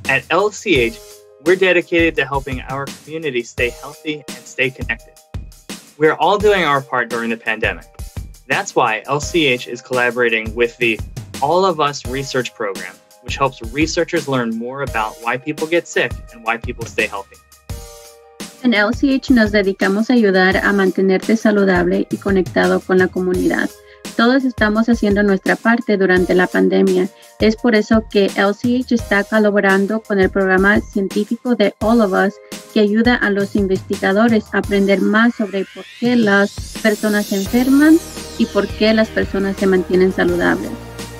At LCH, we're dedicated to helping our community stay healthy and stay connected. We're all doing our part during the pandemic. That's why LCH is collaborating with the All of Us Research Program, which helps researchers learn more about why people get sick and why people stay healthy. En LCH nos dedicamos a ayudar a mantenerte saludable y conectado con la comunidad. Todos estamos haciendo nuestra parte durante la pandemia. Es por eso que LCH está colaborando con el programa científico de All of Us, que ayuda a los investigadores a aprender más sobre por qué las personas se enferman y por qué las personas se mantienen saludables.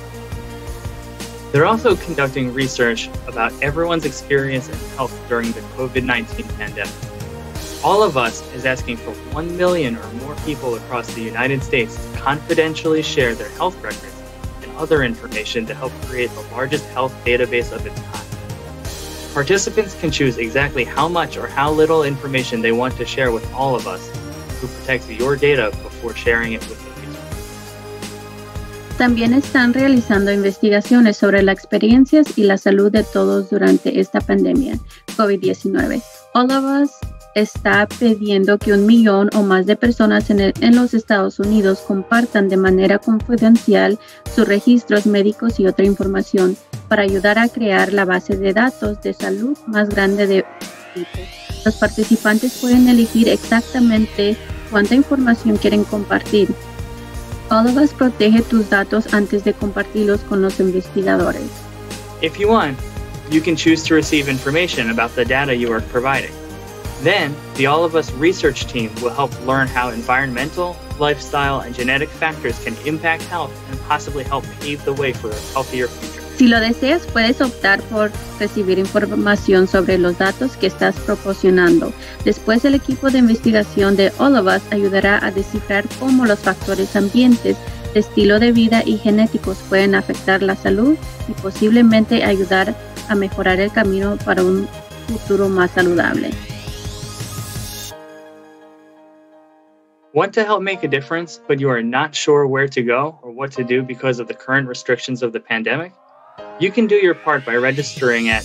They're also conducting research about everyone's experience and health during the COVID-19 pandemic. All of Us is asking for 1 million or more people across the United States to confidentially share their health records and other information to help create the largest health database of its kind. Participants can choose exactly how much or how little information they want to share with All of Us, who protects your data before sharing it with the research. También están realizando investigaciones sobre las experiencias y la salud de todos durante esta pandemia COVID-19. All of Us está pidiendo que 1 millón o más de personas en los Estados Unidos compartan de manera confidencial sus registros médicos y otra información para ayudar a crear la base de datos de salud más grande de tipo. Los participantes pueden elegir exactamente cuánta información quieren compartir. All of Us protege tus datos antes de compartirlos con los investigadores. If you want, you can choose to receive information about the data you are providing. Then, the All of Us research team will help learn how environmental, lifestyle, and genetic factors can impact health and possibly help pave the way for a healthier future. Si lo deseas, puedes optar por recibir información sobre los datos que estás proporcionando. Después, el equipo de investigación de All of Us ayudará a descifrar cómo los factores ambientes, de estilo de vida y genéticos pueden afectar la salud y posiblemente ayudar a mejorar el camino para un futuro más saludable. Want to help make a difference, but you are not sure where to go or what to do because of the current restrictions of the pandemic? You can do your part by registering at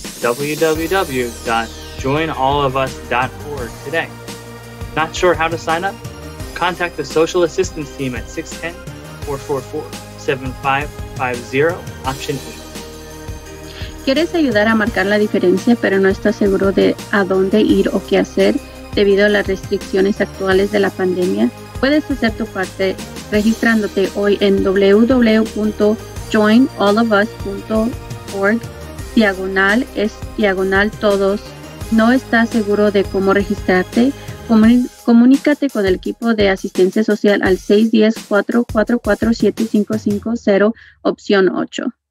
www.joinallofus.org today. Not sure how to sign up? Contact the Social Assistance Team at 610-444-7550, option 8. ¿Quieres ayudar a marcar la diferencia, pero no estás seguro de a dónde ir o qué hacer debido a las restricciones actuales de la pandemia? Puedes hacer tu parte registrándote hoy en www.joinallofus.org/todos. ¿No estás seguro de cómo registrarte? Comunícate con el equipo de asistencia social al 610-444-7550, opción 8.